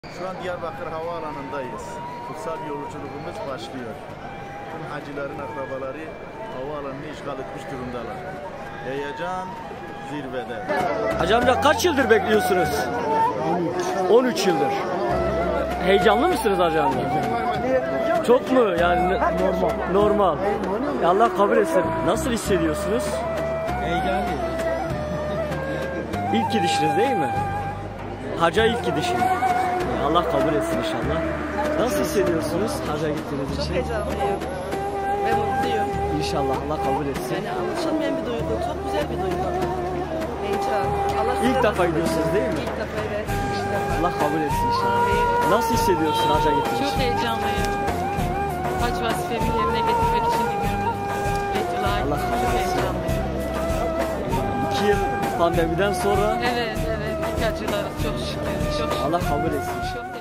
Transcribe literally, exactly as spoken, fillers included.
Şu an Diyarbakır Havaalanı'ndayız. Kutsal yolculuğumuz başlıyor. Tüm hacıların akrabaları havaalanını işgal etmiş durumdalar. Heyecan zirvede. Hacı amca kaç yıldır bekliyorsunuz? on üç yıldır. Heyecanlı mısınız hacı amca? Çok mu yani? Normal. Normal. Ya Allah kabul etsin. Nasıl hissediyorsunuz? Heyecanlı. İlk gidişiniz değil mi? Hacca ilk gidişiniz. Ya Allah kabul etsin inşallah. Nasıl hissediyorsunuz hacca gittiğiniz için? Çok heyecanlıyım ve mutluyum. İnşallah Allah kabul etsin. Yani anlaşılmayan bir duygu, çok güzel bir duygu. Heyecan. Allah İlk size defa gidiyorsunuz değil mi? İlk defa evet. İlk defa. Allah kabul etsin inşallah. Nasıl hissediyorsun hacca gittiğiniz Çok için? heyecanlıyım. Hac vazifemi yerine getirmek için gidiyorum. Beytullah'a Allah gitmek kabul çok etsin. heyecanlıyım. İki yıl pandemiden sonra Evet, evet. İlk hacılarız çok şükür. Çok şükür. Allah kabul etsin. Çok